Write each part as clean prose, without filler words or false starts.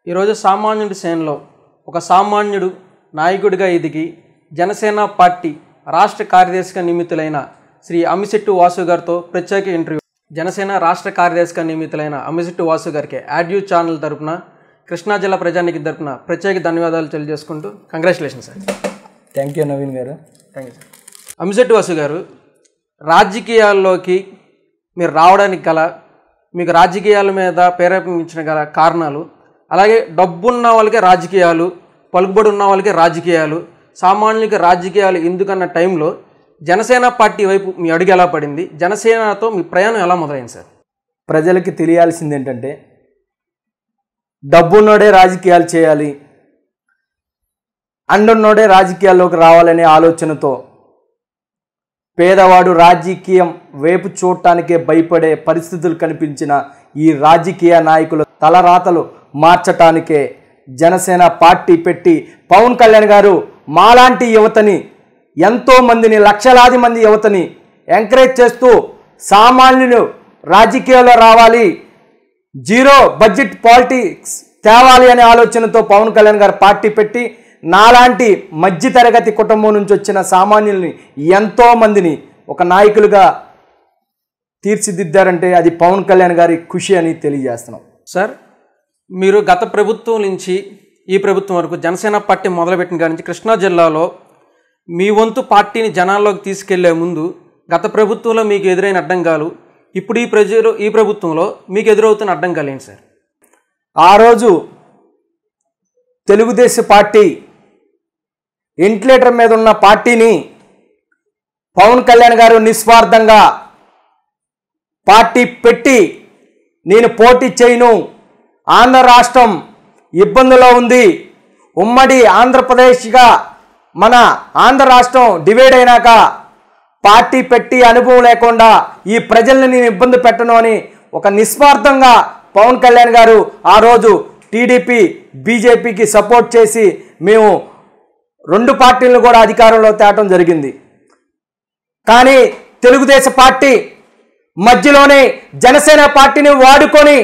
ఈరోజు సామాన్యుడి సేనలో ఒక సామాన్యుడు నాయకుడిగా ఎదిగి జనసేన పార్టీ రాష్ట్ర కార్యదర్శిగా నియమితులైన శ్రీ అమిశెట్టి వాసు గారితో ప్రత్యేక ఇంటర్వ్యూ. జనసేన రాష్ట్ర కార్యదర్శిగా నియమితులైన అమిశెట్టి వాసు గారికి యాడ్యూ ఛానల్ తరపున కృష్ణా జిల్లా ప్రజానికి తరపున ప్రత్యేక ధన్యవాదాలు తెలియజేసుకుంటూ congratulations sir. Thank you Naveen garu. Thank you sir. Amishetti Vasu garu, రాజకీయాల్లోకి మీరు రావడానికి గల, మీకు రాజకీయాల మీద ప్రేరేపించిన గల కారణాలు, అలాగే డబ్బున్న వాళ్ళకి రాజకీయాలు, పలుకుబడి ఉన్న వాళ్ళకి రాజకీయాలు, సామాన్యులకి రాజకీయాలు ఎందుకన్న టైంలో జనసేన పార్టీ వైపు మీ అడుగు ఎలా పడింది? జనసేనతో మీ ప్రయాణం ఎలా మొదలైంది సార్? ప్రజలకి తెలియాల్సింది ఏంటంటే, డబ్బున్నోడే రాజకీయాలు చేయాలి, అండున్నోడే రాజకీయాల్లోకి రావాలనే ఆలోచనతో పేదవాడు రాజకీయం వైపు చూడటానికే భయపడే పరిస్థితులు కనిపించిన ఈ రాజకీయ నాయకుల తలరాతలు మార్చటానికే జనసేన పార్టీ పెట్టి పవన్ కళ్యాణ్ గారు మాలాంటి యువతని, ఎంతోమందిని, లక్షలాది మంది యువతని ఎంకరేజ్ చేస్తూ సామాన్యులు రాజకీయాల్లో రావాలి, జీరో బడ్జెట్ పాలిటిక్స్ తేవాలి అనే ఆలోచనతో పవన్ కళ్యాణ్ గారు పార్టీ పెట్టి నాలాంటి మధ్యతరగతి కుటుంబం నుంచి వచ్చిన సామాన్యుల్ని ఎంతోమందిని ఒక నాయకులుగా తీర్చిదిద్దారంటే అది పవన్ కళ్యాణ్ గారి కృషి అని తెలియజేస్తున్నాం. సార్, మీరు గత ప్రభుత్వం నుంచి ఈ ప్రభుత్వం వరకు జనసేన పార్టీ మొదలుపెట్టిన కాడి నుంచి కృష్ణా జిల్లాలో మీ వంతు పార్టీని జనాల్లోకి తీసుకెళ్లే ముందు గత ప్రభుత్వంలో మీకు ఎదురైన అడ్డంకాలు, ఇప్పుడు ఈ ప్రభుత్వంలో మీకు ఎదురవుతున్న అడ్డంకాలు ఏంటి సార్? ఆ రోజు తెలుగుదేశం పార్టీ వెంటిలేటర్ మీద ఉన్న పార్టీని పవన్ కళ్యాణ్ గారు నిస్వార్థంగా పార్టీ పెట్టి నేను పోటీ చేయను, ఆంధ్ర రాష్ట్రం ఇబ్బందులో ఉంది, ఉమ్మడి ఆంధ్రప్రదేశ్గా మన ఆంధ్ర రాష్ట్రం డివైడ్ అయినాక పార్టీ పెట్టి అనుభవం లేకుండా ఈ ప్రజల్ని నేను ఇబ్బంది పెట్టను అని ఒక నిస్వార్థంగా పవన్ కళ్యాణ్ గారు ఆ రోజు టీడీపీ బీజేపీకి సపోర్ట్ చేసి మేము రెండు పార్టీలను కూడా అధికారంలో తేవటం జరిగింది. కానీ తెలుగుదేశం పార్టీ మధ్యలోనే జనసేన పార్టీని వాడుకొని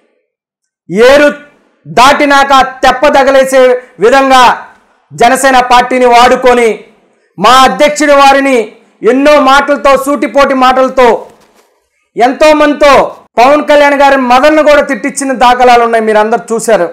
ఏరు దాటినాక తెప్పదగలేసే విధంగా జనసేన పార్టీని వాడుకొని మా అధ్యక్షుడి వారిని ఎన్నో మాటలతో, సూటిపోటి మాటలతో, ఎంతోమందితో పవన్ కళ్యాణ్ గారి మదన్ను కూడా తిట్టించిన దాఖలాలు ఉన్నాయి, మీరు అందరు చూశారు.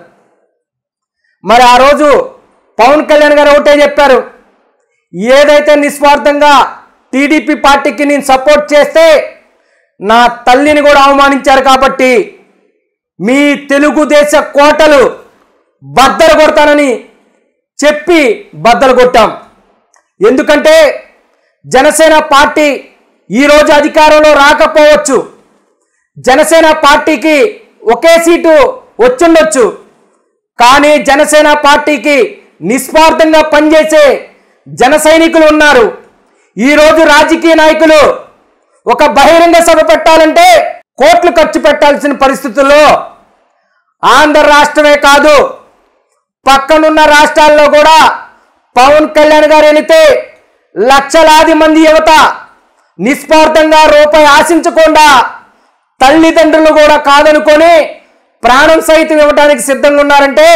మరి ఆ రోజు పవన్ కళ్యాణ్ గారు ఒకటే చెప్పారు, ఏదైతే నిస్వార్థంగా టీడీపీ పార్టీకి నేను సపోర్ట్ చేస్తే నా తల్లిని కూడా అవమానించారు కాబట్టి మీ తెలుగుదేశ కోటలు బద్దలు కొడతానని చెప్పి బద్దలు కొట్టాం. ఎందుకంటే జనసేన పార్టీ ఈరోజు అధికారంలో రాకపోవచ్చు, జనసేన పార్టీకి ఒకే సీటు వచ్చుండొచ్చు, కానీ జనసేన పార్టీకి నిస్వార్థంగా పనిచేసే జన సైనికులు ఉన్నారు. ఈరోజు రాజకీయ నాయకులు ఒక బహిరంగ సభ పెట్టాలంటే కోట్లు ఖర్చు పెట్టాల్సిన పరిస్థితుల్లో ఆంధ్ర రాష్ట్రమే కాదు పక్కనున్న రాష్ట్రాల్లో కూడా పవన్ కళ్యాణ్ గారు వెళితే లక్షలాది మంది యువత నిస్వార్థంగా రూపాయి ఆశించకుండా తల్లిదండ్రులు కూడా కాదనుకొని ప్రాణం సైతం ఇవ్వడానికి సిద్ధంగా ఉన్నారంటే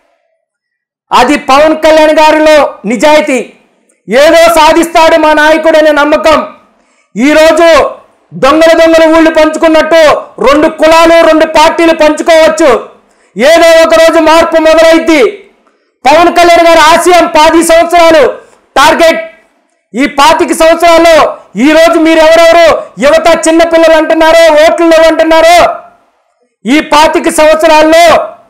అది పవన్ కళ్యాణ్ గారిలో నిజాయితీ. ఏదో సాధిస్తాడు మా నాయకుడు అనే నమ్మకం. ఈరోజు దొంగలు ఊళ్ళు పంచుకున్నట్టు రెండు కులాలు, రెండు పార్టీలు పంచుకోవచ్చు, ఏదో ఒక రోజు మార్పు మొదలైద్ది. పవన్ కళ్యాణ్ గారి ఆశయం 10 సంవత్సరాలు టార్గెట్. ఈ 25 సంవత్సరాల్లో ఈరోజు మీరెవరెవరు యువత, చిన్నపిల్లలు అంటున్నారో, ఓట్లు అంటున్నారో, ఈ 25 సంవత్సరాల్లో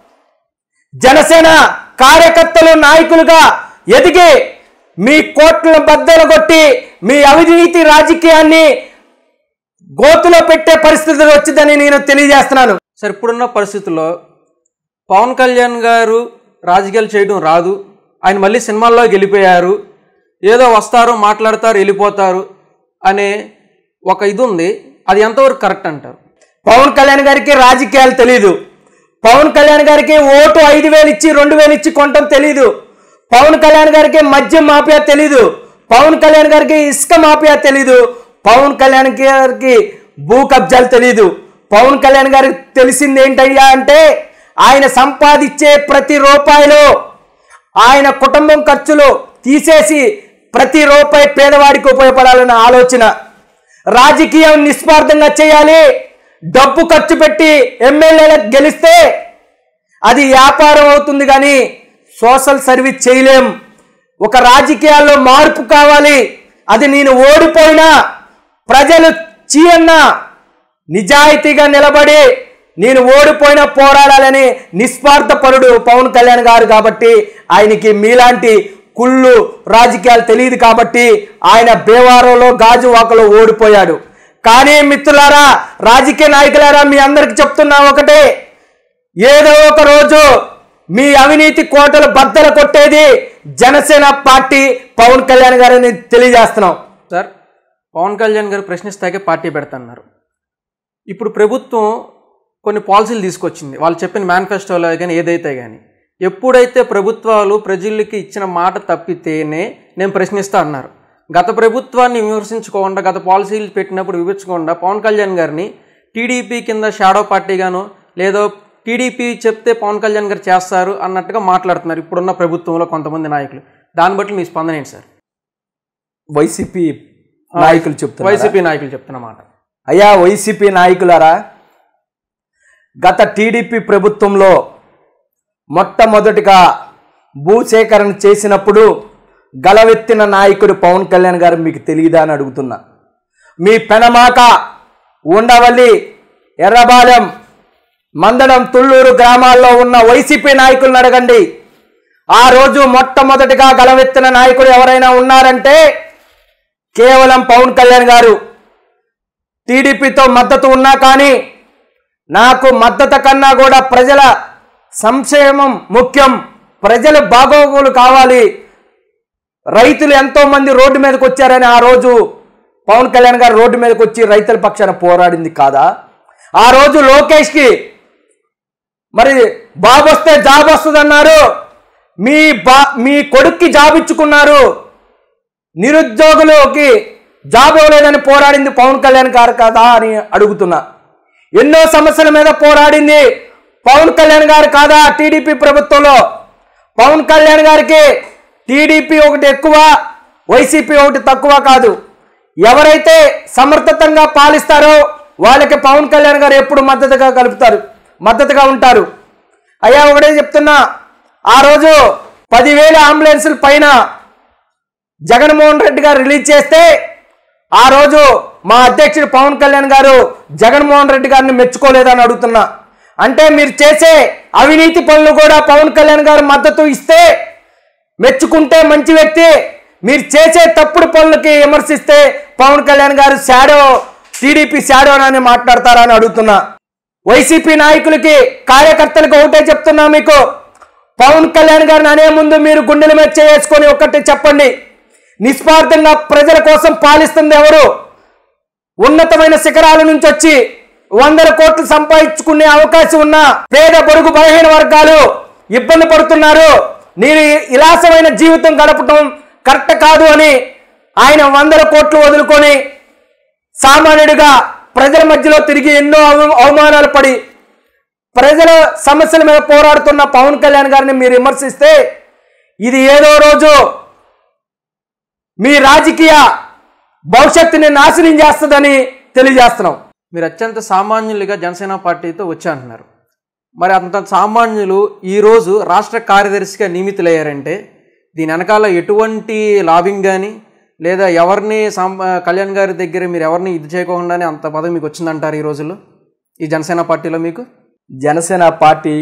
జనసేన కార్యకర్తలు, నాయకులుగా ఎదిగి మీ కోట్లను బద్దలు కొట్టి మీ అవినీతి రాజకీయాన్ని గోతులో పెట్టే పరిస్థితులు వచ్చిందని నేను తెలియజేస్తున్నాను. సార్, ఇప్పుడున్న పరిస్థితుల్లో పవన్ కళ్యాణ్ గారు రాజకీయాలు చేయడం రాదు, ఆయన మళ్ళీ సినిమాల్లోకి వెళ్ళిపోయారు, ఏదో వస్తారు, మాట్లాడతారు, వెళ్ళిపోతారు అనే ఒక ఇది ఉంది. అది ఎంతవరకు కరెక్ట్ అంటారు? పవన్ కళ్యాణ్ గారికి రాజకీయాలు తెలీదు. పవన్ కళ్యాణ్ గారికి ఓటు 5,000 ఇచ్చి 2,000 ఇచ్చి కొనటం తెలీదు. పవన్ కళ్యాణ్ గారికి మద్యం మాఫియా తెలీదు. పవన్ కళ్యాణ్ గారికి ఇసుక మాఫియా తెలీదు. పవన్ కళ్యాణ్ గారికి భూ కబ్జాలు తెలీదు. పవన్ కళ్యాణ్ గారికి తెలిసింది ఏంటయ్యా అంటే ఆయన సంపాదించే ప్రతి రూపాయిలో ఆయన కుటుంబం ఖర్చులు తీసేసి ప్రతి రూపాయి పేదవాడికి ఉపయోగపడాలన్న ఆలోచన. రాజకీయం నిస్వార్థంగా చేయాలి. డబ్బు ఖర్చు పెట్టి ఎమ్మెల్యేలకు గెలిస్తే అది వ్యాపారం అవుతుంది, కానీ సోషల్ సర్వీస్ చేయలేం. ఒక రాజకీయాల్లో మార్పు కావాలి. అది నేను ఓడిపోయినా ప్రజలు చీయన్నా నిజాయితీగా నిలబడి నేను ఓడిపోయినా పోరాడాలని నిస్వార్థపరుడు పవన్ కళ్యాణ్ గారు. కాబట్టి ఆయనకి మీలాంటి కుళ్ళు రాజకీయాలు తెలియదు కాబట్టి ఆయన భీమవరంలో గాజువాకలో ఓడిపోయాడు. కానీ మిత్రులారా, రాజకీయ నాయకులారా, మీ అందరికి చెప్తున్నా ఒకటే, ఏదో ఒక రోజు మీ అవినీతి కోటలు బద్దలు కొట్టేది జనసేన పార్టీ పవన్ కళ్యాణ్ గారని తెలియజేస్తున్నాం. సార్, పవన్ కళ్యాణ్ గారు ప్రశ్నిస్తాకే పార్టీ పెడతాన్నారు. ఇప్పుడు ప్రభుత్వం కొన్ని పాలసీలు తీసుకొచ్చింది, వాళ్ళు చెప్పిన మేనిఫెస్టోలో కానీ ఏదైతే కానీ. ఎప్పుడైతే ప్రభుత్వాలు ప్రజలకి ఇచ్చిన మాట తప్పితేనే నేను ప్రశ్నిస్తా అన్నారు. గత ప్రభుత్వాన్ని విమర్శించకుండా, గత పాలసీలు పెట్టినప్పుడు వివరించకుండా పవన్ కళ్యాణ్ గారిని టీడీపీ కింద షాడో పార్టీగాను, లేదో టీడీపీ చెప్తే పవన్ కళ్యాణ్ గారు చేస్తారు అన్నట్టుగా మాట్లాడుతున్నారు ఇప్పుడున్న ప్రభుత్వంలో కొంతమంది నాయకులు. దాన్ని బట్టి మీ స్పందన ఏంటి సార్? వైసీపీ నాయకులు చెప్తున్నమాట. అయ్యా, వైసీపీ నాయకులారా, గత టీడీపీ ప్రభుత్వంలో మొట్టమొదటిగా భూసేకరణ చేసినప్పుడు గలవెత్తిన నాయకుడు పవన్ కళ్యాణ్ గారు మీకు తెలియదా అని అడుగుతున్నా. మీ పెనమాక, ఉండవల్లి, ఎర్రబాలెం, మందడం, తుళ్ళూరు గ్రామాల్లో ఉన్న వైసీపీ నాయకులను అడగండి. ఆ రోజు మొట్టమొదటిగా గలవెత్తిన నాయకుడు ఎవరైనా ఉన్నారంటే కేవలం పవన్ కళ్యాణ్ గారు. టీడీపీతో మద్దతు ఉన్నా కానీ నాకు మద్దతు కన్నా కూడా ప్రజల సంక్షేమం ముఖ్యం, ప్రజలు బాగోగులు కావాలి, రైతులు ఎంతో మంది రోడ్డు మీదకి వచ్చారని ఆ రోజు పవన్ కళ్యాణ్ గారు రోడ్డు మీదకి వచ్చి రైతుల పక్షాన పోరాడింది కాదా? ఆ రోజు లోకేష్కి మరి బాబు వస్తే జాబ్ వస్తుంది అన్నారు, మీ కొడుక్కి జాబ్ ఇచ్చుకున్నారు, నిరుద్యోగులకి జాబ్ ఇవ్వలేదని పోరాడింది పవన్ కళ్యాణ్ గారు కాదా అని అడుగుతున్నా. ఎన్నో సమస్యల మీద పోరాడింది పవన్ కళ్యాణ్ గారు కాదా టీడీపీ ప్రభుత్వంలో? పవన్ కళ్యాణ్ గారికి టీడీపీ ఒకటి ఎక్కువ, వైసీపీ ఒకటి తక్కువ కాదు. ఎవరైతే సమర్థతంగా పాలిస్తారో వాళ్ళకి పవన్ కళ్యాణ్ గారు ఎప్పుడు మద్దతుగా ఉంటారు. అయ్యా, ఒకటే చెప్తున్నా, ఆ రోజు 10,000 అంబులెన్సుల పైన జగన్మోహన్ రెడ్డి గారు రిలీజ్ చేస్తే ఆ రోజు మా అధ్యక్షుడు పవన్ కళ్యాణ్ గారు జగన్మోహన్ రెడ్డి గారిని మెచ్చుకోలేదని అడుగుతున్నా. అంటే మీరు చేసే అవినీతి పనులు కూడా పవన్ కళ్యాణ్ గారు మద్దతు ఇస్తే మెచ్చుకుంటే మంచి వ్యక్తి, మీరు చేసే తప్పుడు పనులకి విమర్శిస్తే పవన్ కళ్యాణ్ గారు టీడీపీ షాడో అని మాట్లాడతారా అని అడుగుతున్నా. వైసీపీ నాయకులకి, కార్యకర్తలకు ఒకటే చెప్తున్నా, మీకు పవన్ కళ్యాణ్ గారిని అనే ముందు మీరు గుండెల మీద చేసుకొని ఒక్కటే చెప్పండి, నిస్వార్థంగా ప్రజల కోసం పాలిస్తుంది ఎవరు? ఉన్నతమైన శిఖరాల నుంచి వచ్చి 100 కోట్లు సంపాదించుకునే అవకాశం ఉన్న పేద బడుగు బలహీన వర్గాలు ఇబ్బంది పడుతున్నారు. నేను విలాసమైన జీవితం గడపడం కరెక్ట్ కాదు అని ఆయన 100 కోట్లు వదులుకొని సామాన్యుడిగా ప్రజల మధ్యలో తిరిగి ఎన్నో అవమానాలు పడి ప్రజల సమస్యల మీద పోరాడుతున్న పవన్ కళ్యాణ్ గారిని మీరు విమర్శిస్తే ఇది ఏదో రోజు మీ రాజకీయ భవిష్యత్తుని నాశనం చేస్తుందని తెలియజేస్తున్నాం. మీరు అత్యంత సామాన్యులుగా జనసేన పార్టీతో వచ్చా అంటున్నారు. మరి అంత సామాన్యులు ఈరోజు రాష్ట్ర కార్యదర్శిగా నియమితులయ్యారంటే దీని వెనకాల ఎటువంటి లాబింగ్ కానీ లేదా ఎవరిని కళ్యాణ్ గారి దగ్గర మీరు ఎవరిని ఇది చేయకుండానే అంత పదవి మీకు వచ్చిందంటారు ఈ రోజుల్లో ఈ జనసేన పార్టీలో? మీకు జనసేన పార్టీ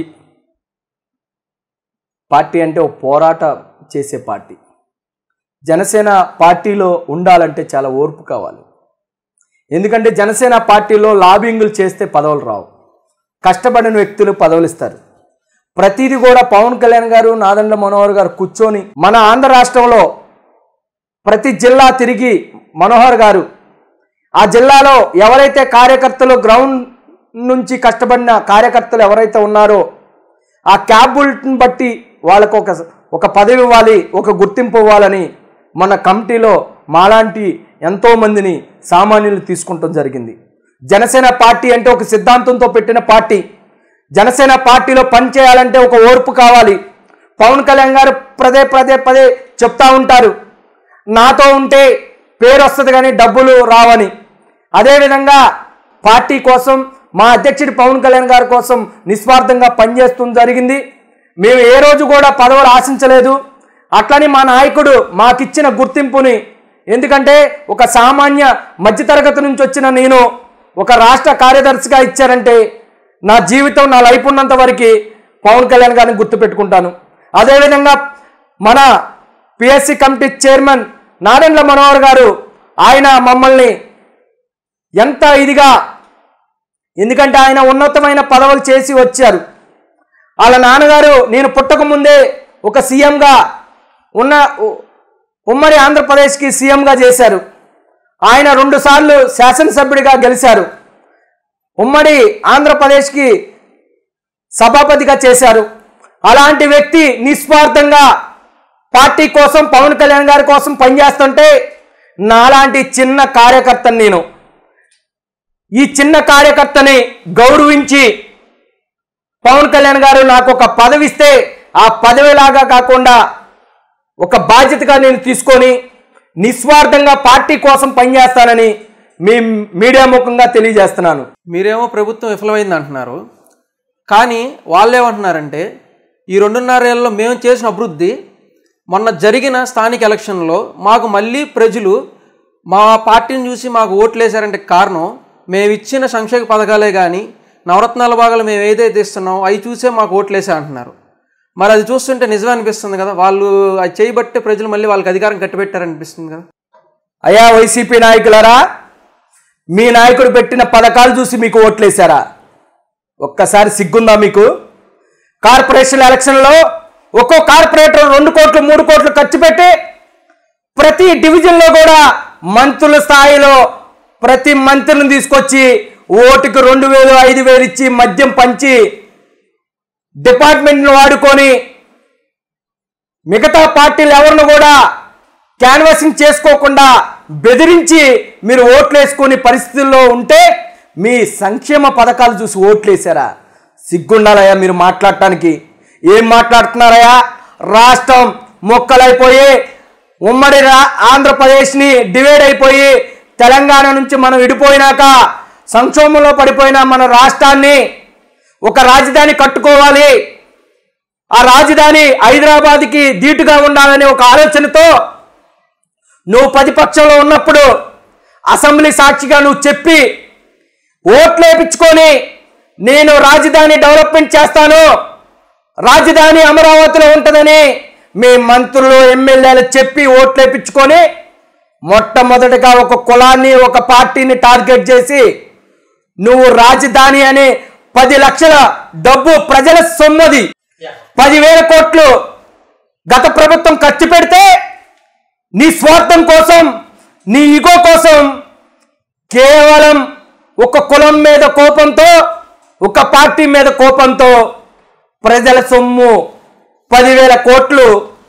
అంటే ఒక పోరాట చేసే పార్టీ. జనసేన పార్టీలో ఉండాలంటే చాలా ఓర్పు కావాలి. ఎందుకంటే జనసేన పార్టీలో లాబింగులు చేస్తే పదవులు రావు, కష్టపడిన వ్యక్తులు పదవులు ఇస్తారు. ప్రతిదీ కూడా పవన్ కళ్యాణ్ గారు, నాదెండ్ల మనోహర్ గారు కూర్చొని మన ఆంధ్ర రాష్ట్రంలో ప్రతి జిల్లా తిరిగి మనోహర్ గారు ఆ జిల్లాలో ఎవరైతే కార్యకర్తలు గ్రౌండ్ నుంచి కష్టపడిన కార్యకర్తలు ఎవరైతే ఉన్నారో ఆ క్యాబుల్ని బట్టి వాళ్ళకు ఒక పదవి ఇవ్వాలి, ఒక గుర్తింపు ఇవ్వాలని మన కమిటీలో మాలాంటి ఎంతోమందిని సామాన్యులు తీసుకుంటాం జరిగింది. జనసేన పార్టీ అంటే ఒక సిద్ధాంతంతో పెట్టిన పార్టీ. జనసేన పార్టీలో పనిచేయాలంటే ఒక ఓర్పు కావాలి. పవన్ కళ్యాణ్ గారు పదే చెప్తా ఉంటారు, నాతో ఉంటే పేరు వస్తుంది కానీ డబ్బులు రావని. అదేవిధంగా పార్టీ కోసం మా అధ్యక్షుడి పవన్ కళ్యాణ్ గారి కోసం నిస్వార్థంగా పనిచేస్తుంది జరిగింది. మేము ఏ రోజు కూడా పదవులు ఆశించలేదు. అట్లని మా నాయకుడు మాకిచ్చిన గుర్తింపుని, ఎందుకంటే ఒక సామాన్య మధ్యతరగతి నుంచి వచ్చిన నేను ఒక రాష్ట్ర కార్యదర్శిగా ఇచ్చారంటే నా జీవితం, నా లైఫ్ ఉన్నంత వరకు పవన్ కళ్యాణ్ గారిని గుర్తుపెట్టుకుంటాను. అదేవిధంగా మన PSC committee chairman Nadendla Manohar garu, ఆయన మమ్మల్ని ఎంత ఇదిగా, ఎందుకంటే ఆయన ఉన్నతమైన పదవులు చేసి వచ్చారు. వాళ్ళ నాన్నగారు నేను పుట్టకముందే ఒక సీఎంగా ఉన్న ఉమ్మడి ఆంధ్రప్రదేశ్కి సీఎంగా చేశారు. ఆయన 2 సార్లు శాసనసభ్యుడిగా గెలిచారు. ఉమ్మడి ఆంధ్రప్రదేశ్కి సభాపతిగా చేశారు. అలాంటి వ్యక్తి నిస్వార్థంగా పార్టీ కోసం, పవన్ కళ్యాణ్ గారి కోసం పనిచేస్తుంటే నాలాంటి చిన్న కార్యకర్తని నేను, ఈ చిన్న కార్యకర్తని గౌరవించి పవన్ కళ్యాణ్ గారు నాకు ఒక పదవి ఇస్తే ఆ పదవిలాగా కాకుండా ఒక బాధ్యతగా నేను తీసుకొని నిస్వార్థంగా పార్టీ కోసం పనిచేస్తానని మీ మీడియా ముఖంగా తెలియజేస్తున్నాను. మీరేమో ప్రభుత్వం విఫలమైంది అంటున్నారు, కానీ వాళ్ళేమంటున్నారంటే ఈ 2.5 ఏళ్ళలో మేము చేసిన అభివృద్ధి మొన్న జరిగిన స్థానిక ఎలక్షన్లో మాకు మళ్ళీ ప్రజలు మా పార్టీని చూసి మాకు ఓట్లేశారంటే కారణం మేము ఇచ్చిన సంక్షేమ పథకాలే కానీ నవరత్నాల భాగాలు మేము ఏదైతే ఇస్తున్నామో అవి చూసే మాకు ఓట్లేసా అంటున్నారు. మరి అది చూస్తుంటే నిజమే అనిపిస్తుంది కదా, వాళ్ళు అది చేయబట్టే ప్రజలు మళ్ళీ వాళ్ళకి అధికారం కట్టిపెట్టారనిపిస్తుంది కదా. అయ్యా వైసీపీ నాయకులారా, మీ నాయకుడు పెట్టిన పథకాలు చూసి మీకు ఓట్లేశారా? ఒక్కసారి సిగ్గుందా మీకు? కార్పొరేషన్ ఎలక్షన్లో ఒక్కో కార్పొరేటర్ 2 కోట్లు 3 కోట్లు ఖర్చు పెట్టి ప్రతి డివిజన్లో కూడా మంత్రుల స్థాయిలో ప్రతి మంత్రిని తీసుకొచ్చి ఓటుకు 2,000 5,000 ఇచ్చి మద్యం పంచి డిపార్ట్మెంట్ను వాడుకొని మిగతా పార్టీలు ఎవరిని కూడా క్యాన్వాసింగ్ చేసుకోకుండా బెదిరించి మీరు ఓట్లేసుకునే పరిస్థితుల్లో ఉంటే మీ సంక్షేమ పథకాలు చూసి ఓట్లేశారా? సిగ్గుండాలయ్యా మీరు మాట్లాడటానికి. ఏం మాట్లాడుతున్నారయ్యా? రాష్ట్రం మొక్కలైపోయి ఉమ్మడి ఆంధ్రప్రదేశ్ని డివైడ్ అయిపోయి తెలంగాణ నుంచి మనం విడిపోయినాక సంక్షోభంలో పడిపోయిన మన రాష్ట్రాన్ని ఒక రాజధాని కట్టుకోవాలి, ఆ రాజధాని హైదరాబాద్కి ధీటుగా ఉండాలనే ఒక ఆలోచనతో నువ్వు ప్రతిపక్షంలో ఉన్నప్పుడు అసెంబ్లీ సాక్షిగా నువ్వు చెప్పి ఓట్లేపించుకొని నేను రాజధాని డెవలప్మెంట్ చేస్తాను, రాజధాని అమరావతిలో ఉంటుందని మీ మంత్రులు ఎమ్మెల్యేలు చెప్పి ఓట్లేపించుకొని మొట్టమొదటిగా ఒక కులాన్ని ఒక పార్టీని టార్గెట్ చేసి నువ్వు రాజధాని అనే 10 లక్షల డబ్బు ప్రజల సొమ్మది 10,000 కోట్లు గత ప్రభుత్వం ఖర్చు పెడితే నీ స్వార్థం కోసం, నీ ఈగో కోసం కేవలం ఒక కులం మీద కోపంతో, ఒక పార్టీ మీద కోపంతో ప్రజల సొమ్ము 10,000 కోట్లు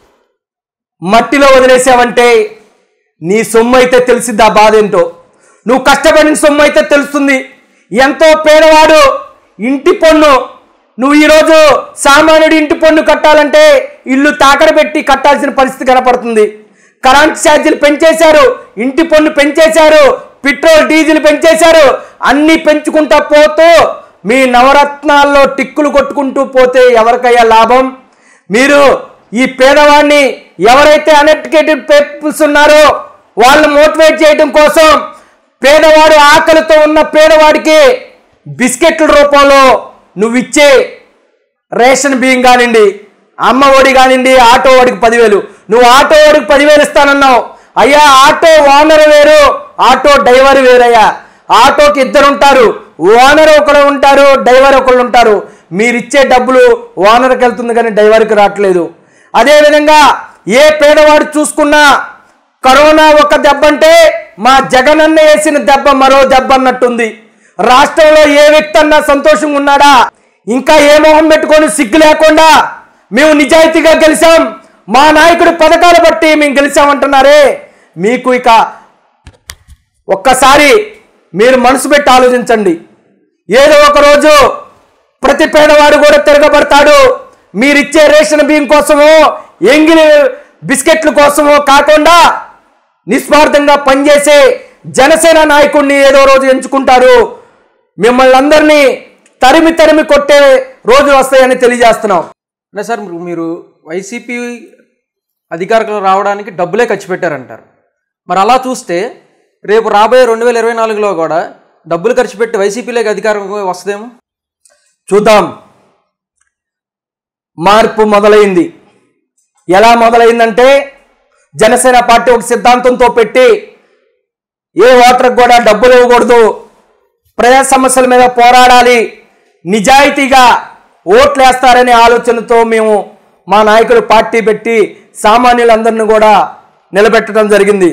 మట్టిలో వదిలేసావంటే నీ సొమ్ము అయితే తెలిసింది ఆ బాధ ఏంటో. నువ్వు కష్టపడిన సొమ్ము అయితే తెలుస్తుంది. ఎంతో పేదవాడు ఇంటి పన్ను, నువ్వు ఈరోజు సామాన్యుడి ఇంటి పన్ను కట్టాలంటే ఇల్లు తాకడ పెట్టి కట్టాల్సిన పరిస్థితి కనపడుతుంది. కరెంట్ ఛార్జీలు పెంచేశారు, ఇంటి పన్ను పెంచేశారు, పెట్రోల్ డీజిల్ పెంచేశారు. అన్నీ పెంచుకుంటా పోతూ మీ నవరత్నాల్లో టిక్కులు కొట్టుకుంటూ పోతే ఎవరికయ్యా లాభం? మీరు ఈ పేదవాడిని ఎవరైతే అన్ఎడ్యుకేటెడ్ పీపుల్స్ ఉన్నారో వాళ్ళని మోటివేట్ చేయడం కోసం పేదవాడు ఆకలితో ఉన్న పేదవాడికి బిస్కెట్ల రూపంలో నువ్వు ఇచ్చే రేషన్ బియ్యం కానివ్వండి, అమ్మ ఒడి కానివ్వండి, ఆటో వాడికి 10,000, నువ్వు ఆటో వాడికి 10,000 ఇస్తానన్నావు. అయ్యా ఆటో ఓనర్ వేరు, ఆటో డ్రైవర్ వేరయ్యా. ఆటోకి 2 ఉంటారు, ఓనర్ ఒకరు ఉంటారు, డ్రైవర్ ఒకరు ఉంటారు. మీరిచ్చే డబ్బులు ఓనర్కి వెళ్తుంది కానీ డ్రైవర్కి రావట్లేదు. అదేవిధంగా ఏ పేదవాడు చూసుకున్నా కరోనా ఒక దెబ్బ అంటే మా జగనన్న వేసిన దెబ్బ మరో దెబ్బ అన్నట్టుంది. రాష్ట్రంలో ఏ వ్యక్తి అన్నా సంతోషంగా ఉన్నాడా? ఇంకా ఏ మొహం పెట్టుకొని సిగ్గు లేకుండా మేము నిజాయితీగా గెలిచాం, మా నాయకుడి పథకాలు బట్టి మేము గెలిచామంటున్నారే. మీకు ఇక ఒక్కసారి మీరు మనసు పెట్టి ఆలోచించండి. ఏదో ఒక రోజు ప్రతి పేదవాడు కూడా తిరగబడతాడు. మీరిచ్చే రేషన్ బియ్యం కోసమో ఎంగిలి బిస్కెట్ల కోసమో కాకుండా నిస్వార్థంగా పనిచేసే జనసేన నాయకుడిని ఏదో రోజు ఎంచుకుంటారు. మిమ్మల్ని అందరినీ తరిమి తరిమి కొట్టే రోజులు వస్తాయని తెలియజేస్తున్నాం. అంటే సార్ మీరు వైసీపీ అధికారంలో రావడానికి డబ్బులే ఖర్చు పెట్టారంటారు. మరి అలా చూస్తే రేపు రాబోయే 2024లో కూడా డబ్బులు ఖర్చు పెట్టి వైసీపీలోకి అధికారం వస్తుందేమో చూద్దాం. మార్పు మొదలైంది. ఎలా మొదలైందంటే జనసేన పార్టీ ఒక సిద్ధాంతంతో పెట్టి ఏ ఓటర్కి కూడా డబ్బులు ఇవ్వకూడదు, ప్రజా సమస్యల మీద పోరాడాలి, నిజాయితీగా ఓట్లు వేస్తారనే ఆలోచనతో మేము మా నాయకులు పార్టీ పెట్టి సామాన్యులందరినీ కూడా నిలబెట్టడం జరిగింది.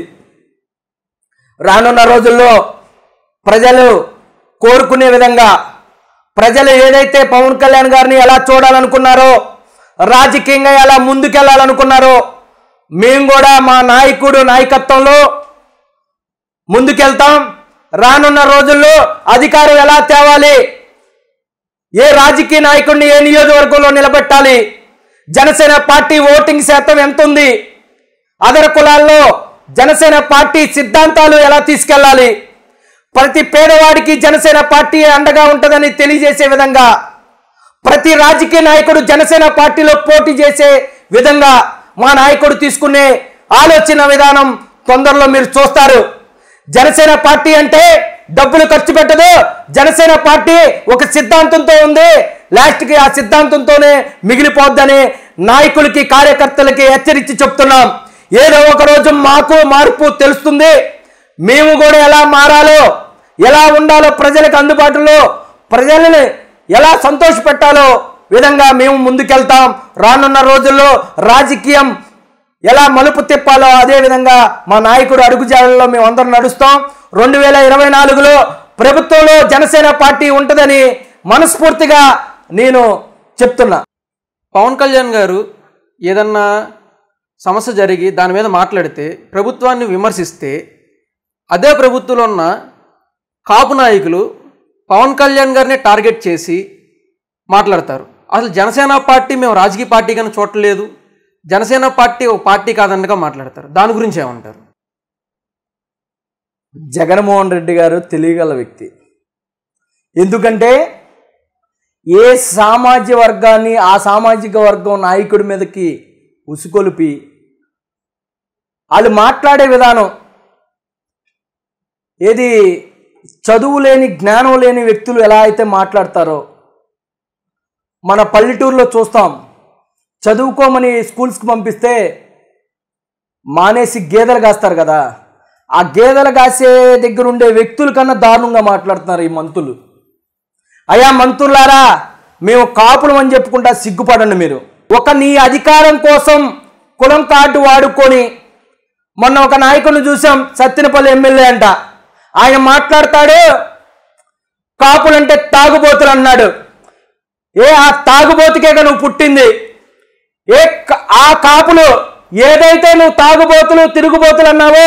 రానున్న రోజుల్లో ప్రజలు కోరుకునే విధంగా ప్రజలు ఏదైతే పవన్ కళ్యాణ్ గారిని ఎలా చూడాలనుకున్నారో, రాజకీయంగా ఎలా ముందుకెళ్లాలనుకున్నారో మేము కూడా మా నాయకుడు నాయకత్వంలో ముందుకెళ్తాం. రానున్న రోజుల్లో అధికారం ఎలా తేవాలి, ఏ రాజకీయ నాయకుడిని ఏ నియోజకవర్గంలో నిలబెట్టాలి, జనసేన పార్టీ ఓటింగ్ శాతం ఎంత ఉంది, అదర కులాల్లో జనసేన పార్టీ సిద్ధాంతాలు ఎలా తీసుకెళ్లాలి, ప్రతి పేదవాడికి జనసేన పార్టీ అండగా ఉంటుందని తెలియజేసే విధంగా ప్రతి రాజకీయ నాయకుడు జనసేన పార్టీలో పోటీ చేసే విధంగా మా నాయకుడు తీసుకునే ఆలోచన విధానం తొందరలో మీరు చూస్తారు. జనసేన పార్టీ అంటే డబ్బులు ఖర్చు పెట్టదు. జనసేన పార్టీ ఒక సిద్ధాంతంతో ఉంది, లాస్ట్కి ఆ సిద్ధాంతంతోనే మిగిలిపోద్దని నాయకులకి కార్యకర్తలకి హెచ్చరించి చెప్తున్నాం. ఏదో ఒక రోజు మాకు మార్పు తెలుస్తుంది. మేము కూడా ఎలా మారాలో, ఎలా ఉండాలో, ప్రజలకు అందుబాటులో ప్రజలని ఎలా సంతోషపెట్టాలో విధంగా మేము ముందుకెళ్తాం. రానున్న రోజుల్లో రాజకీయం ఎలా మలుపు తిప్పాలో అదే విధంగా మా నాయకుడు అడుగుజాడల్లో మేము అందరం నడుస్తాం. 2024లో ప్రభుత్వంలో జనసేన పార్టీ ఉంటుందని మనస్ఫూర్తిగా నేను చెప్తున్నా. పవన్ కళ్యాణ్ గారు ఏదన్నా సమస్య జరిగి దాని మీద మాట్లాడితే, ప్రభుత్వాన్ని విమర్శిస్తే, అదే ప్రభుత్వంలో ఉన్న కాపు నాయకులు పవన్ కళ్యాణ్ గారిని టార్గెట్ చేసి మాట్లాడతారు. అసలు జనసేన పార్టీ మేము రాజకీయ పార్టీగానే చూడలేదు, జనసేన పార్టీ ఒక పార్టీ కాదన్నగా మాట్లాడతారు. దాని గురించి ఏమంటారు? జగన్మోహన్ రెడ్డి గారు తెలియగల వ్యక్తి. ఎందుకంటే ఏ సామాజిక వర్గాన్ని ఆ సామాజిక వర్గం నాయకుడి మీదకి ఉసుకొలిపి వాళ్ళు మాట్లాడే విధానం ఏది చదువు లేని జ్ఞానం లేని వ్యక్తులు ఎలా అయితే మాట్లాడతారో మన పల్లెటూరులో చూస్తాం. చదువుకోమని స్కూల్స్కి పంపిస్తే మానేసి గేదెలు కాస్తారు కదా, ఆ గేదెలు కాసే దగ్గర ఉండే వ్యక్తుల కన్నా దారుణంగా మాట్లాడుతున్నారు ఈ మంత్రులు. అయ్యా మంత్రులారా, మేము కాపులం అని చెప్పుకుంటా సిగ్గుపడండి మీరు. ఒక నీ అధికారం కోసం కులం కార్డు వాడుకొని మొన్న ఒక నాయకుడిని చూసాం, సత్తెనపల్లి ఎమ్మెల్యే అంట. ఆయన మాట్లాడతాడు కాపులంటే తాగుబోతులు అన్నాడు. ఆ తాగుబోతుకేగా నువ్వు పుట్టింది. ఆ కాపులు ఏదైతే నువ్వు తాగుబోతులు తిరుగుబోతులు అన్నావో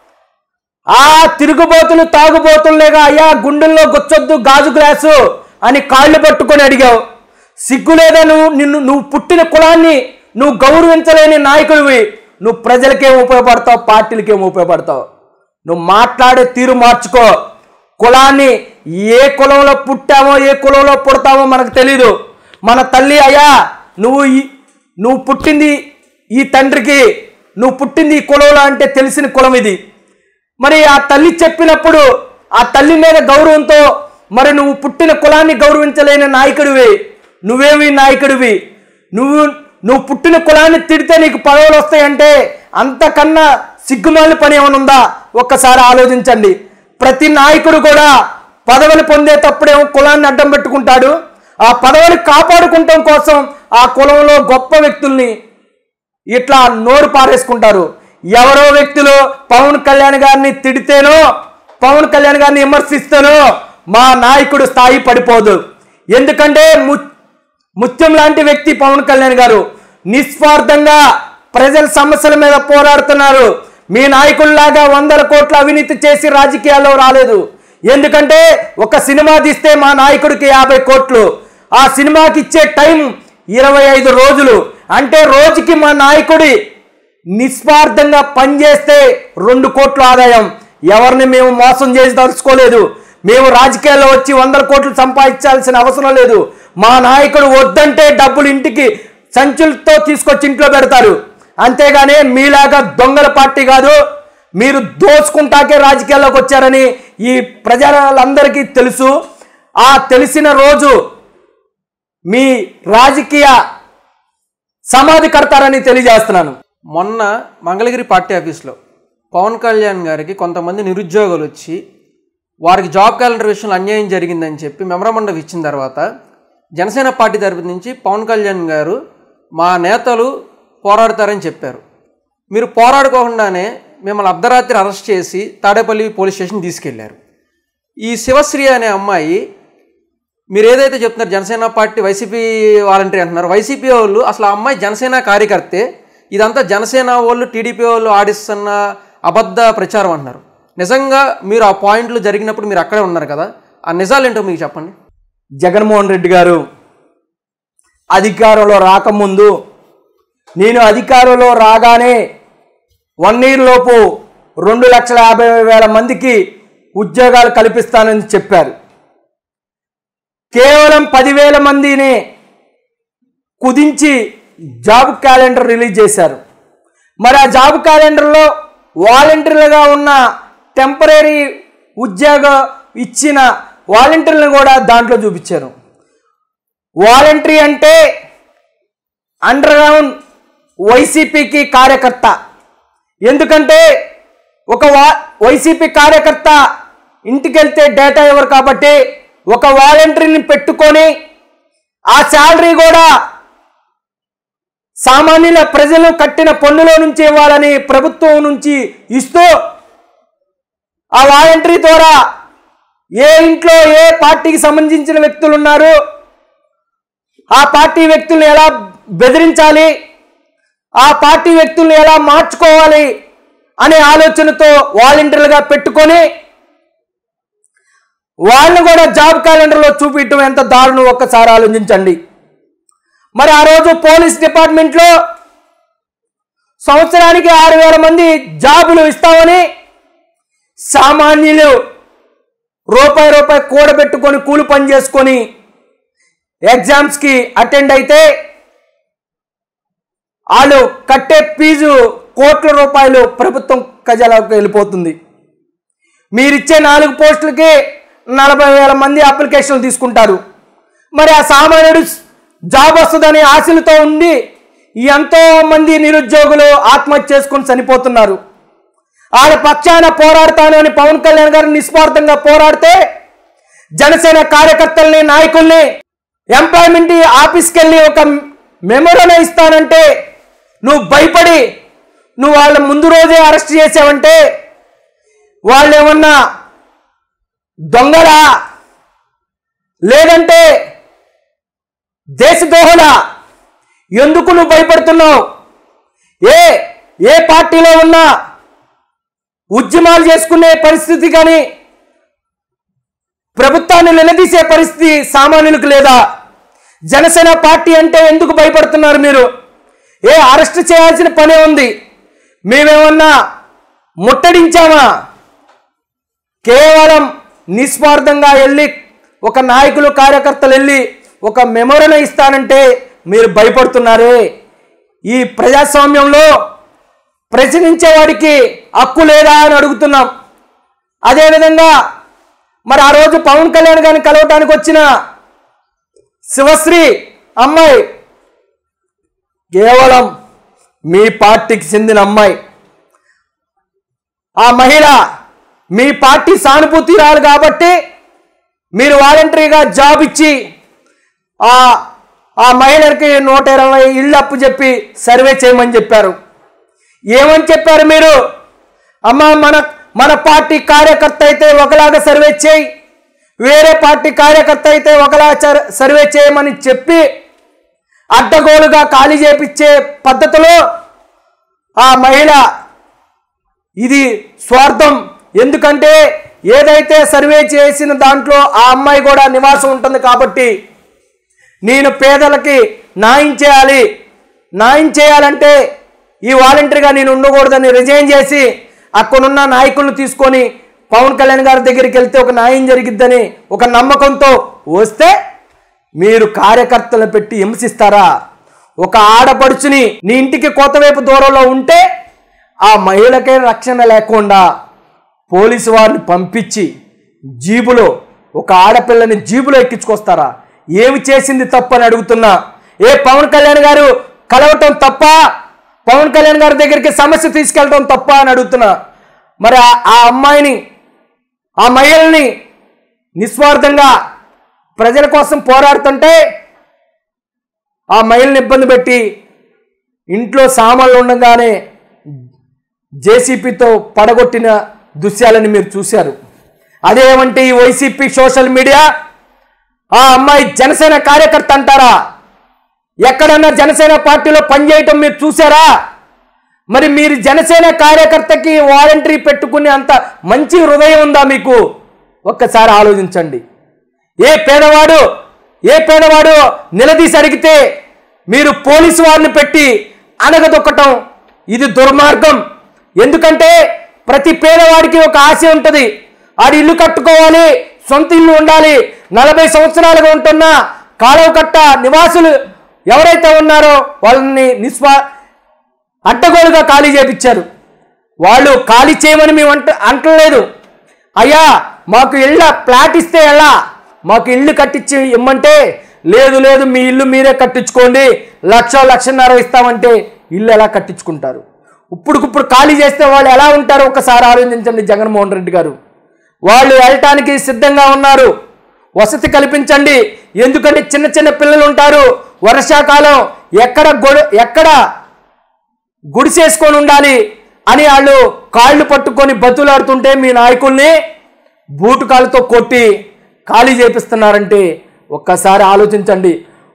ఆ తిరుగుబోతులు తాగుబోతులేగా అయ్యా గుండెల్లో గుచ్చొద్దు గాజు గ్లాసు అని కాళ్ళు పట్టుకొని అడిగావు. సిగ్గు లేదా? నువ్వు పుట్టిన కులాన్ని నువ్వు గౌరవించలేని నాయకుడివి. నువ్వు ప్రజలకేం ఉపయోగపడతావు, పార్టీలకేం ఉపయోగపడతావు? నువ్వు మాట్లాడే తీరు మార్చుకో. కులాన్ని ఏ కులంలో పుట్టామో ఏ కులంలో పుడతామో మనకు తెలీదు. మన తల్లి అయ్యా నువ్వు పుట్టింది ఈ తండ్రికి, నువ్వు పుట్టింది ఈ కులంలో అంటే తెలిసిన కులం ఇది. మరి ఆ తల్లి చెప్పినప్పుడు ఆ తల్లి మీద గౌరవంతో మరి నువ్వు పుట్టిన కులాన్ని గౌరవించలేని నాయకుడివి. నువ్వేమి నాయకుడివి? నువ్వు పుట్టిన కులాన్ని తిడితే నీకు పదవులు వస్తాయంటే అంతకన్నా సిగ్గుమాలి పని ఏమైనా ఉందా? ఒక్కసారి ఆలోచించండి. ప్రతి నాయకుడు కూడా పదవులు పొందేటప్పుడేమో కులాన్ని అడ్డం పెట్టుకుంటాడు. ఆ పదవిని కాపాడుకుంటాం కోసం ఆ కులంలో గొప్ప వ్యక్తుల్ని ఇట్లా నోరు పారేసుకుంటారు. ఎవరో వ్యక్తులు పవన్ కళ్యాణ్ గారిని తిడితేనో పవన్ కళ్యాణ్ గారిని విమర్శిస్తేనో మా నాయకుడు స్థాయి పడిపోదు. ఎందుకంటే ముత్యం లాంటి వ్యక్తి పవన్ కళ్యాణ్ గారు. నిస్వార్థంగా ప్రజల సమస్యల మీద పోరాడుతున్నారు. మీ నాయకుల్లాగా 100 కోట్ల అవినీతి చేసి రాజకీయాల్లో రాలేదు. ఎందుకంటే ఒక సినిమా తీస్తే మా నాయకుడికి 50 కోట్లు, ఆ సినిమాకి ఇచ్చే టైం 25 రోజులు. అంటే రోజుకి మా నాయకుడి నిస్వార్థంగా పనిచేస్తే 2 కోట్ల ఆదాయం. ఎవరిని మేము మోసం చేసి తలుచుకోలేదు. మేము రాజకీయాల్లో వచ్చి 100 కోట్లు సంపాదించాల్సిన అవసరం లేదు. మా నాయకుడు వద్దంటే డబ్బులు ఇంటికి సంచులతో తీసుకొచ్చి ఇంట్లో పెడతారు. అంతేగాని మీలాగా దొంగల పార్టీ కాదు. మీరు దోచుకుంటాకే రాజకీయాల్లోకి వచ్చారని ఈ ప్రజలందరికీ తెలుసు. ఆ తెలిసిన రోజు మీ రాజకీయ సమాధి కడతారని తెలియజేస్తున్నాను. మొన్న మంగళగిరి పార్టీ ఆఫీస్లో పవన్ కళ్యాణ్ గారికి కొంతమంది నిరుద్యోగులు వచ్చి వారికి జాబ్ క్యాలెండర్ విషయంలో అన్యాయం జరిగిందని చెప్పి మెమరాండం ఇచ్చిన తర్వాత జనసేన పార్టీ తరపు నుంచి పవన్ కళ్యాణ్ గారు మా నేతలు పోరాడతారని చెప్పారు. మీరు పోరాడుకోకుండానే మిమ్మల్ని అర్ధరాత్రి అరెస్ట్ చేసి తాడేపల్లి పోలీస్ స్టేషన్ తీసుకెళ్లారు. ఈ శివశ్రీ అనే అమ్మాయి, మీరు ఏదైతే చెప్తున్నారు జనసేన పార్టీ వైసీపీ వాలంటీర్ అంటున్నారు, వైసీపీ వాళ్ళు అసలు ఆ అమ్మాయి జనసేన కార్యకర్తే, ఇదంతా జనసేన వాళ్ళు టీడీపీ వాళ్ళు ఆడిస్తున్న అబద్ధ ప్రచారం అంటున్నారు. నిజంగా మీరు ఆ పాయింట్లు జరిగినప్పుడు మీరు అక్కడే ఉన్నారు కదా, ఆ నిజాలేంటో మీకు చెప్పండి. జగన్మోహన్ రెడ్డి గారు అధికారంలో రాకముందు, నేను అధికారంలో రాగానే 1 year లోపు 2,50,000 మందికి ఉద్యోగాలు కల్పిస్తానని చెప్పారు. కేవలం 10,000 మందిని కుదించి జాబ్ క్యాలెండర్ రిలీజ్ చేశారు. మరి ఆ జాబ్ క్యాలెండర్లో వాలంటీర్లుగా ఉన్న టెంపరీ ఉద్యోగం ఇచ్చిన వాలంటీర్లను కూడా దాంట్లో చూపించారు. వాలంటరీ అంటే అండర్ గ్రౌండ్ వైసీపీకి కార్యకర్త. ఎందుకంటే ఒక వైసీపీ కార్యకర్త ఇంటికి వెళ్తే డేటా ఇవ్వరు కాబట్టి ఒక వాలంటరీని పెట్టుకొని ఆ శాలరీ కూడా సామాన్యుల ప్రజలు కట్టిన పన్నులో నుంచి ఇవ్వాలని ప్రభుత్వం నుంచి ఇస్తూ ఆ వాలంటరీ ద్వారా ఏ ఇంట్లో ఏ పార్టీకి సంబంధించిన వ్యక్తులు ఉన్నారు, ఆ పార్టీ వ్యక్తుల్ని ఎలా బెదిరించాలి, ఆ పార్టీ వ్యక్తుల్ని ఎలా మార్చుకోవాలి అనే ఆలోచనతో వాలంటీర్లుగా పెట్టుకొని వాళ్ళని కూడా జాబ్ క్యాలెండర్లో చూపించడం ఎంత దారుణం ఒక్కసారి ఆలోచించండి. మరి ఆ రోజు పోలీస్ డిపార్ట్మెంట్లో సంవత్సరానికి 6,000 మంది జాబులు ఇస్తామని సామాన్యులు రూపాయి కూడబెట్టుకొని కూలి పని చేసుకొని ఎగ్జామ్స్కి అటెండ్ అయితే వాళ్ళు కట్టే ఫీజు కోట్ల రూపాయలు ప్రభుత్వం ఖజానాకు వెళ్ళిపోతుంది. మీరిచ్చే 4 పోస్టులకి 40,000 మంది అప్లికేషన్లు తీసుకుంటారు. మరి ఆ సామాన్యుడు జాబ్ వస్తుందని ఆశలతో ఉండి ఎంతో మంది నిరుద్యోగులు ఆత్మహత్య చేసుకొని చనిపోతున్నారు. వాళ్ళ పక్షాన పోరాడతాను అని పవన్ కళ్యాణ్ గారు నిస్వార్థంగా పోరాడితే జనసేన కార్యకర్తల్ని నాయకుల్ని ఎంప్లాయ్మెంట్ ఆఫీస్కి వెళ్ళి ఒక మెమోరాండం ఇస్తానంటే నువ్వు భయపడి నువ్వు వాళ్ళ ముందు రోజే అరెస్ట్ చేసావంటే వాళ్ళు ఏమన్నా దొంగలా లేదంటే దేశద్రోహులా? ఎందుకు నువ్వు భయపడుతున్నావు? ఏ పార్టీలో ఉన్నా ఉద్యమాలు చేసుకునే పరిస్థితి కానీ ప్రభుత్వాన్ని నిలదీసే పరిస్థితి సామాన్యులకు లేదా? జనసేన పార్టీ అంటే ఎందుకు భయపడుతున్నారు మీరు? అరెస్ట్ చేయాల్సిన పనే ఉంది. మేమేమన్నా ముట్టడించామా? కేవలం నిస్వార్థంగా వెళ్ళి ఒక నాయకులు కార్యకర్తలు వెళ్ళి ఒక మెమోరాండం ఇస్తానంటే మీరు భయపడుతున్నారే. ఈ ప్రజాస్వామ్యంలో ప్రశ్నించేవాడికి హక్కు లేదా అని అడుగుతున్నాం. అదేవిధంగా మరి ఆ రోజు పవన్ కళ్యాణ్ గారిని కలవటానికి వచ్చిన శివశ్రీ అమ్మాయి కేవలం మీ పార్టీకి చెందిన అమ్మాయి. ఆ మహిళ మీ పార్టీ సానుభూతి రాదు కాబట్టి మీరు వాలంటరీగా జాబ్ ఇచ్చి ఆ మహిళకి 120 ఇళ్ళు అప్పు చెప్పి సర్వే చేయమని చెప్పారు. ఏమని చెప్పారు మీరు? అమ్మ మన పార్టీ కార్యకర్త అయితే ఒకలాగా సర్వే చేయి, వేరే పార్టీ కార్యకర్త అయితే ఒకలా సర్వే చేయమని చెప్పి అడ్డగోలుగా ఖాళీ చేపించే పద్ధతిలో ఆ మహిళ ఇది స్వార్థం. ఎందుకంటే ఏదైతే సర్వే చేసిన దాంట్లో ఆ అమ్మాయి కూడా నివాసం ఉంటుంది కాబట్టి నేను పేదలకి న్యాయం చేయాలంటే ఈ వాలంటరీగా నేను ఉండకూడదని రిజైన్ చేసి అక్కడున్న నాయకులను తీసుకొని పవన్ కళ్యాణ్ గారి దగ్గరికి వెళ్తే ఒక న్యాయం జరిగిద్దని ఒక నమ్మకంతో వస్తే మీరు కార్యకర్తలను పెట్టి హింసిస్తారా? ఒక ఆడపడుచుని నీ ఇంటికి కోతవైపు దూరంలో ఉంటే ఆ మహిళకే రక్షణ లేకుండా పోలీసు వారిని పంపించి జీబులో ఒక ఆడపిల్లని జీబులో ఎక్కించుకొస్తారా? ఏమి చేసింది తప్పని అడుగుతున్నా. పవన్ కళ్యాణ్ గారు కలవటం తప్ప? పవన్ కళ్యాణ్ గారి దగ్గరికి సమస్య తీసుకెళ్ళటం తప్ప అని అడుగుతున్నా. మరి ఆ అమ్మాయిని, ఆ మహిళల్ని నిస్వార్థంగా ప్రజల కోసం పోరాడుతుంటే ఆ మహిళని ఇబ్బంది పెట్టి ఇంట్లో సామాన్లు ఉండగానే జేసీపీతో పడగొట్టిన దృశ్యాలని మీరు చూశారు. అదేమంటే ఈ వైసీపీ సోషల్ మీడియా ఆ అమ్మాయి జనసేన కార్యకర్త అంటారా? ఎక్కడన్నా జనసేన పార్టీలో పనిచేయటం మీరు చూసారా? మరి మీరు జనసేన కార్యకర్తకి వాలంటరీ పెట్టుకునే అంత మంచి హృదయం ఉందా మీకు? ఒక్కసారి ఆలోచించండి. ఏ పేదవాడు నిలదీసి అడిగితే మీరు పోలీసు వారిని పెట్టి అనగదొక్కటం ఇది దుర్మార్గం. ఎందుకంటే ప్రతి పేదవాడికి ఒక ఆశ ఉంటుంది. ఆడి ఇల్లు కట్టుకోవాలి, సొంత ఇల్లు ఉండాలి. 40 సంవత్సరాలుగా ఉంటున్న కాలువ కట్ట నివాసులు ఎవరైతే ఉన్నారో వాళ్ళని అడ్డగోలుగా ఖాళీ చేపించారు. వాళ్ళు ఖాళీ చేయమని మేము అంటలేదు. అయ్యా మాకు ఇళ్ళ ప్లాట్ ఇస్తే ఎలా, మాకు ఇల్లు కట్టించి ఇమ్మంటే లేదు మీ ఇల్లు మీరే కట్టించుకోండి, 1,00,000-1,50,000 ఇస్తామంటే ఇల్లు ఎలా కట్టించుకుంటారు? ఇప్పుడు ఖాళీ చేస్తే వాళ్ళు ఎలా ఉంటారో ఒకసారి ఆలోచించండి. జగన్మోహన్ రెడ్డి గారు వాళ్ళు వెళ్ళటానికి సిద్ధంగా ఉన్నారు. వసతి కల్పించండి. ఎందుకంటే చిన్న పిల్లలు ఉంటారు. వర్షాకాలం ఎక్కడ గుడిసేసుకొని ఉండాలి అని వాళ్ళు కాళ్ళు పట్టుకొని బతులాడుతుంటే మీ నాయకుల్ని బూటు కాళ్ళతో కొట్టి ఖాళీ చేపిస్తున్నారంటే ఒక్కసారి ఆలోచించండి.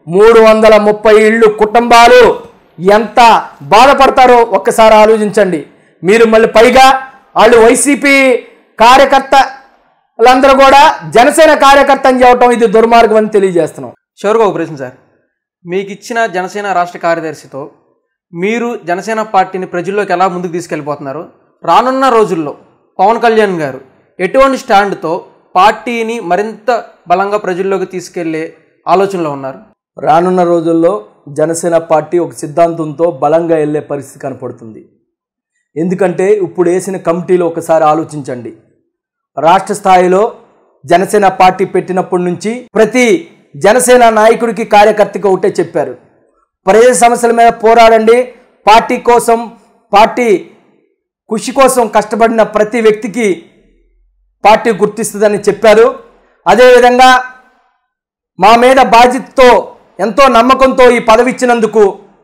330 ఇళ్ళు కుటుంబాలు ఎంత బాధపడతారో ఒక్కసారి ఆలోచించండి. మీరు మళ్ళీ పైగా వాళ్ళు వైసీపీ కార్యకర్తలందరూ కూడా జనసేన కార్యకర్త అని చెప్పడం ఇది దుర్మార్గం అని తెలియజేస్తున్నాం. చివరిగా ఒక ప్రశ్న సార్, మీకు ఇచ్చిన జనసేన రాష్ట్ర కార్యదర్శితో మీరు జనసేన పార్టీని ప్రజల్లోకి ఎలా ముందుకు తీసుకెళ్ళిపోతున్నారు? రానున్న రోజుల్లో పవన్ కళ్యాణ్ గారు ఎటువంటి స్టాండ్తో పార్టీని మరింత బలంగా ప్రజల్లోకి తీసుకెళ్లే ఆలోచనలో ఉన్నారు? రానున్న రోజుల్లో జనసేన పార్టీ ఒక సిద్ధాంతంతో బలంగా వెళ్ళే పరిస్థితి కనపడుతుంది. ఎందుకంటే ఇప్పుడు వేసిన కమిటీలో ఒకసారి ఆలోచించండి. రాష్ట్ర స్థాయిలో జనసేన పార్టీ పెట్టినప్పటి నుంచి ప్రతి జనసేన నాయకుడికి కార్యకర్తకి ఒకటే చెప్పారు, ప్రజల సమస్యల మీద పోరాడండి, పార్టీ కోసం పార్టీ కృషి కోసం కష్టపడిన ప్రతి వ్యక్తికి పార్టీ గుర్తిస్తుందని చెప్పారు. అదేవిధంగా మా మీద బాధ్యతతో ఎంతో నమ్మకంతో ఈ పదవి ఇచ్చినందుకు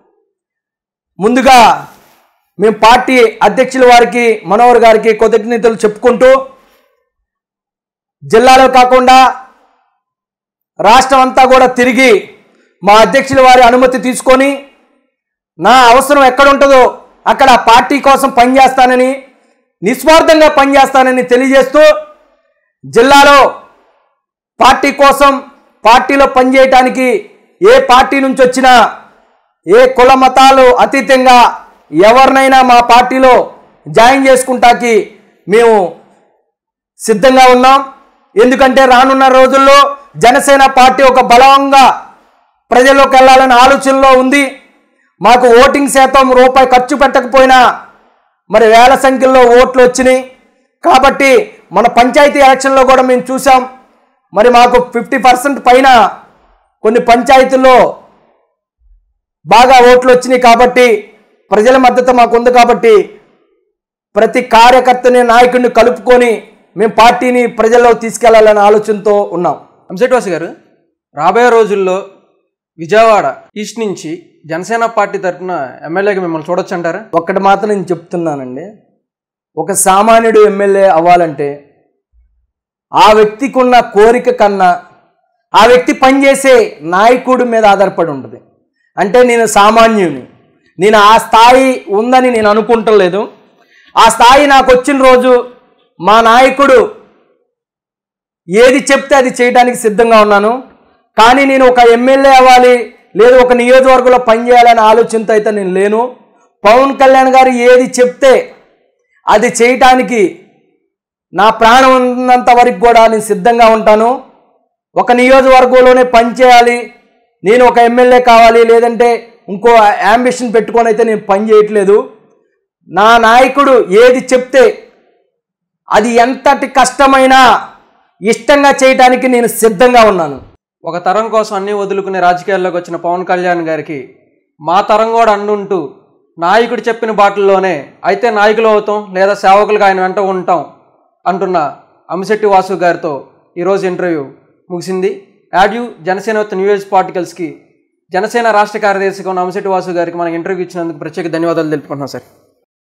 ముందుగా మేము పార్టీ అధ్యక్షుల వారికి మనోహర్ గారికి కృతజ్ఞతలు చెప్పుకుంటూ జిల్లాలో కాకుండా రాష్ట్రం అంతా కూడా తిరిగి మా అధ్యక్షుల వారి అనుమతి తీసుకొని నా అవసరం ఎక్కడ ఉంటుందో అక్కడ పార్టీ కోసం పనిచేస్తానని, నిస్వార్థంగా పనిచేస్తానని తెలియజేస్తూ జిల్లాలో పార్టీ కోసం పార్టీలో పనిచేయటానికి ఏ పార్టీ నుంచి వచ్చినా ఏ కుల మతాలు అతీతంగా ఎవరినైనా మా పార్టీలో జాయిన్ చేసుకుంటాకి మేము సిద్ధంగా ఉన్నాం. ఎందుకంటే రానున్న రోజుల్లో జనసేన పార్టీ ఒక బలంగా ప్రజల్లోకి వెళ్ళాలనే ఆలోచనలో ఉంది. మాకు ఓటింగ్ శాతం రూపాయి ఖర్చు పెట్టకపోయినా మరి వేల సంఖ్యలో ఓట్లు వచ్చినాయి. కాబట్టి మన పంచాయతీ ఎలక్షన్లో కూడా మేము చూసాం, మరి మాకు 50% పైన కొన్ని పంచాయతీల్లో బాగా ఓట్లు వచ్చినాయి. కాబట్టి ప్రజల మద్దతు మాకు ఉంది. కాబట్టి ప్రతి కార్యకర్తని నాయకుడిని కలుపుకొని మేము పార్టీని ప్రజల్లో తీసుకెళ్లాలనే ఆలోచనతో ఉన్నాం. అంశెట్వాసి గారు, రాబోయే రోజుల్లో విజయవాడ ఈస్ట్ నుంచి జనసేన పార్టీ తరఫున ఎమ్మెల్యేగా మిమ్మల్ని చూడొచ్చు అంటారా? ఒక్కటి మాత్రం నేను చెప్తున్నానండి, ఒక సామాన్యుడు ఎమ్మెల్యే అవ్వాలంటే ఆ వ్యక్తికి ఉన్న కోరిక కన్నా ఆ వ్యక్తి పనిచేసే నాయకుడి మీద ఆధారపడి ఉంటుంది. అంటే నేను సామాన్యుని, నేను ఆ స్థాయి ఉందని నేను అనుకుంటలేదు. ఆ స్థాయి నాకు వచ్చిన రోజు మా నాయకుడు ఏది చెప్తే అది చేయడానికి సిద్ధంగా ఉన్నాను. కానీ నేను ఒక ఎమ్మెల్యే అవ్వాలి, లేదు ఒక నియోజకవర్గంలో పనిచేయాలనే ఆలోచనతో అయితే నేను లేను. పవన్ కళ్యాణ్ గారు ఏది చెప్తే అది చేయటానికి నా ప్రాణం ఉన్నంత వరకు కూడా నేను సిద్ధంగా ఉంటాను. ఒక నియోజకవర్గంలోనే పనిచేయాలి, నేను ఒక ఎమ్మెల్యే కావాలి, లేదంటే ఇంకో యాంబిషన్ పెట్టుకొని అయితే నేను పని చేయట్లేదు. నా నాయకుడు ఏది చెప్తే అది ఎంతటి కష్టమైనా ఇష్టంగా చేయటానికి నేను సిద్ధంగా ఉన్నాను. ఒక తరం కోసం అన్నీ వదులుకునే రాజకీయాల్లోకి వచ్చిన పవన్ కళ్యాణ్ గారికి మా తరం కూడా అండుంటూ నాయకుడు చెప్పిన బాటల్లోనే అయితే నాయకులు అవుతాం లేదా సేవకులుగా ఆయన వెంట ఉంటాం అంటున్న అమిశెట్టి వాసు గారితో ఈరోజు ఇంటర్వ్యూ ముగిసింది. యాడ్యూ జనసేన విత్ న్యూస్ పార్టికల్స్కి జనసేన రాష్ట్ర కార్యదర్శిగా ఉన్న అమిశెట్టి వాసు గారికి మనకి ఇంటర్వ్యూ ఇచ్చినందుకు ప్రత్యేక ధన్యవాదాలు తెలుపుకుంటున్నాం సార్.